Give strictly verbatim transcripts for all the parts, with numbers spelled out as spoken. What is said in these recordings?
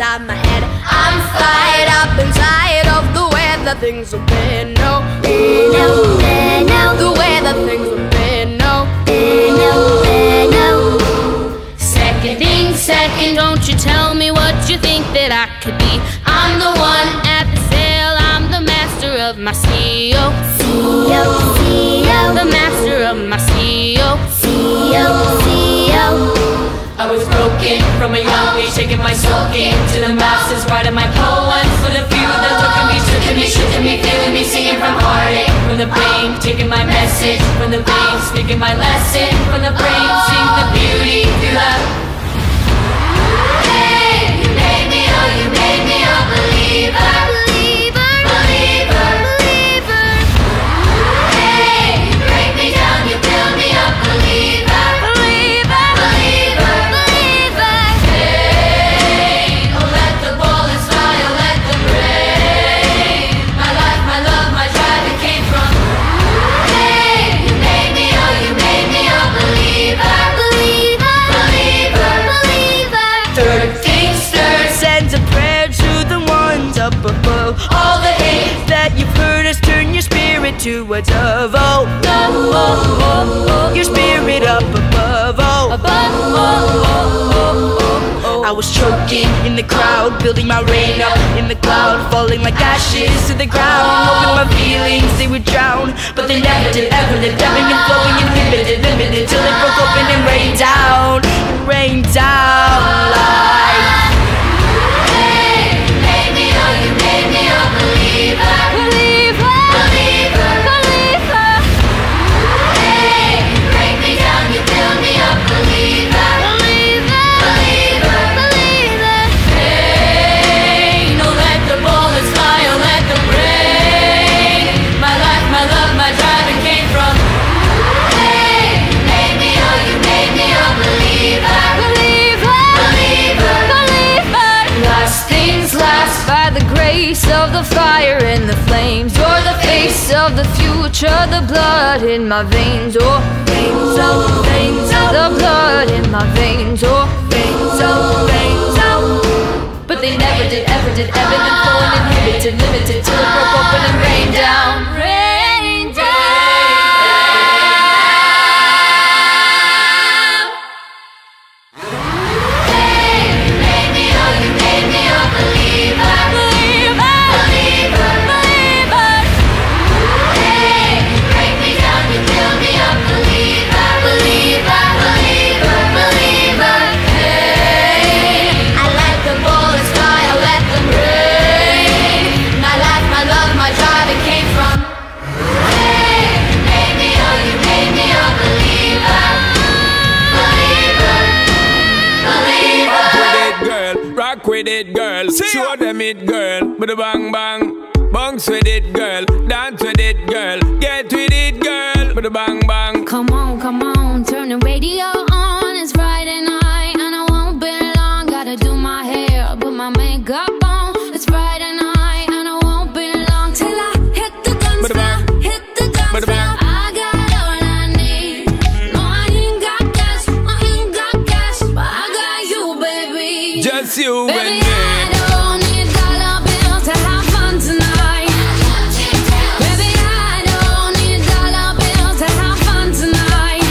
inside my head. I'm fired up inside of the way that things have been. No, no, no, the way that things have been. No, no, no. Second thing, second, don't you tell me what you think that I could be. I'm the one at the sail, I'm the master of my C E O. C E O, C E O, the master of my C E O. C E O, C E O. I was broken from a young age, taking my soul into the masses, writing my poems for the few that look at me, shook at me, shook at me, feeling me, singing from heartache, from the brain, taking my message from the vein, speaking my lesson from the brain, sing the beauty through love. Hey, you made me, oh, you made me a believer, believer, believer, believer. Hey, you break me down, you build me up, believer, believer, believer, believer. Hey, oh, let the bullets fly, oh, let them rain. My life, my love, my drive, it came from. Hey, you made me, oh, you made me a believer, believer, believer, believer. Third things third, sends a prayer to the ones up above. All the hate that you've heard has turned your spirit to a dove. Oh, oh, oh, oh, oh. Your spirit up above. Oh, above. Oh, oh, oh, oh, oh. I was choking in the crowd, building my rain up in the cloud, falling like ashes to the ground, hoping my feelings they would drown, but they never did. Ever lived, ebbing and flowing, inhibited, limited, till it broke open and rained down, it rained down like. Hey, you made me, oh, you made me a believer, believer, believer, believer. Hey, you break me down, you build me up, believer, believer, believer, believer. Hey, no, let the bullets fly, oh, let them rain. My life, my love, my drive, it came from. Hey, you made me, oh, you made me a believer, believer, believer, believer. Last things last by the grace of the fire and the flames. You're the face of the future, the blood in my veins. Oh, veins, oh, veins, oh, the blood in my veins. Oh, veins, oh, veins, oh. But they never did, ever did, ever did, flowing inhibited, limited, till it broke open and rained down, rained down. Hey, you made me, oh, you made me a believer, believer, believer, believer. Hey, you break me down, you build me up, believer, believer, believer, believer. Hey, I let the bullets fly, I let them rain. My life, my love, my drive, it came from. Hey, you made me, oh, you made me a believer, believer, believer. Rock with it, girl. Rock with it, girl. Show them it, girl. With a bang bang. Bounce with it, girl. Dance with it, girl. Get with it, girl. With a bang bang. Come on, come on, turn the radio on. It's Friday night and I won't be long. Gotta do my hair, put my makeup on. It's Friday night and I won't be long till I hit the dance floor, hit the dance floor. I got all I need. No, I ain't got cash, I ain't got cash, but I got you, baby. Just you and Baby, me. I don't need dollar bills to have fun tonight. Baby, I don't need dollar bills to have fun tonight.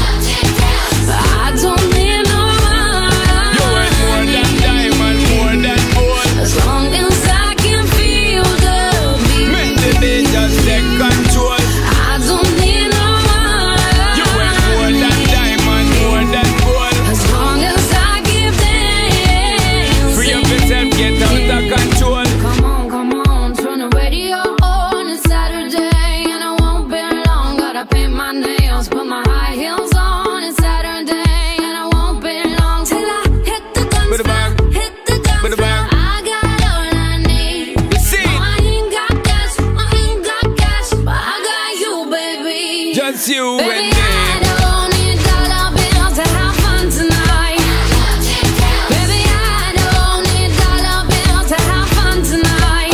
But I don't need no You money. ain't more than diamond, more than gold. As long as I can feel the Make beat. the day just take control. I don't need no You ain't more money. than diamond, more than gold. As long as I give them. Free up yourself, get out of control. Come on, come on, turn the radio on. It's Saturday and I won't be long. Gotta paint my nails, put my high heels on. It's Saturday and I won't be long till I hit the dance With a floor, bang. hit the dance With a floor. bang. I got all I need. You see? No, I ain't got cash, I ain't got cash, but I got you, baby. Just you and Baby, me. I don't need dollar bills to have fun tonight. Baby, I don't need dollar bills to have fun tonight.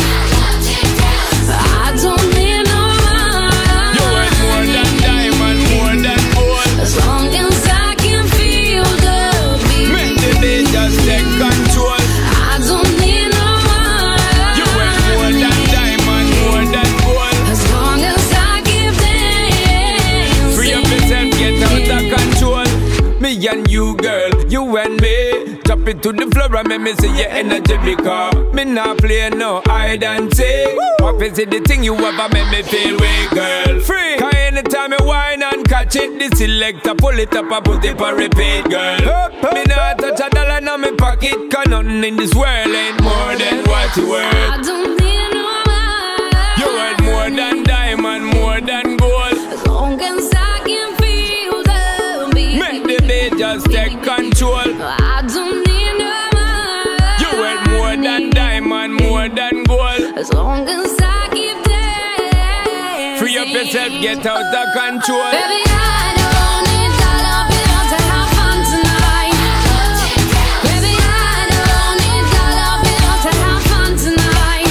I don't need no You ain't more money. than diamond, more than gold. As long as I can feel the Make beat. the day just take control. I don't need you, girl, you and me. Drop it to the floor and make me see your energy, because me not play no hide and seek. What is it the thing you ever make me feel weak, girl? Free. Cause anytime you whine and catch it, the selector pull it up and put it on repeat, girl. Me not touch a dollar in my pocket, cause nothing in this world ain't more than what you worth. I don't need no man. You worth more than diamond, more than gold. As long as I can feel the beat, make the beat just take control. I don't need no man. You worth more than diamond, more than gold. As long as I keep dancing. Free up yourself, get out of control. Baby, I don't need dollar bills to have fun tonight. Baby, I don't need dollar bills to have fun tonight.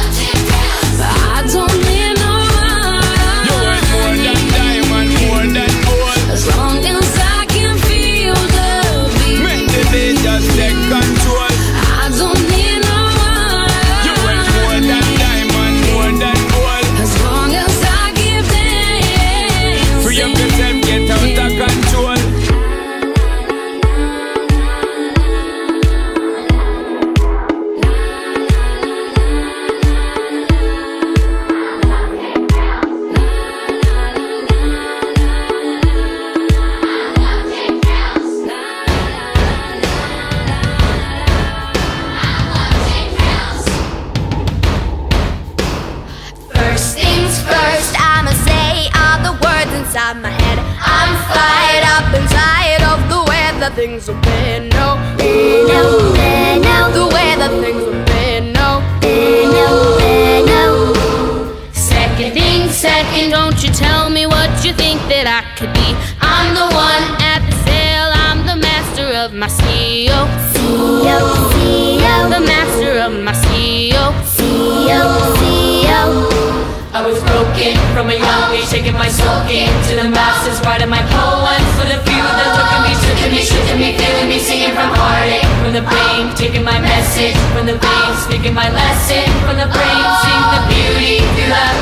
I don't need no man. You worth more than diamond, more than gold. As long as I can feel the beat, make the beat just take control. I don't need no man. You worth more than diamond, more than gold. As long as I keep dancing. Free up yourself, get out of control. First things first, I'ma say all the words inside my head. I'm fired up inside of the way that things have been. No, no, no, the way that things have been. No, no, no. Second thing, second, don't you tell me what you think that I could be. I'm the one at the sail, I'm the master of my C E O. C E O, C E O, The master of my C E O. C E O, C E O. I was broken from a young age, taking my soul into the masses, writing my poems for the few that took to me, took to me, shook to me, feeling me, singing from heartache, from the pain, taking my message from the veins, speaking my lesson from the brain, sing the beauty through love.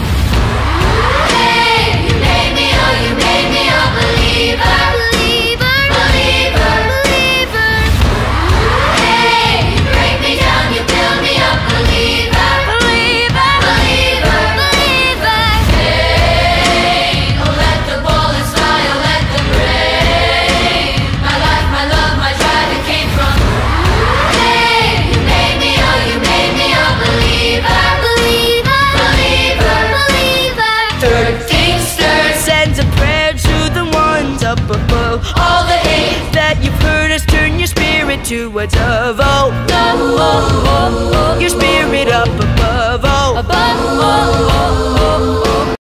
Hey, you made me, oh, you made me a believer, believer, believer, believer. Hey, you break me down, you build me up, believer, believer, believer, believer. Hey, oh let the bullets fly, oh let them rain. My life, my love, my drive, it came from. Hey, you made me, oh, you made me a believer, believer, believer, believer. Third things third, Send a prayer to the ones up above. all the hate That you've heard us, turn your spirit to a dove. Oh, oh, oh, oh, your spirit up above. Oh, above all.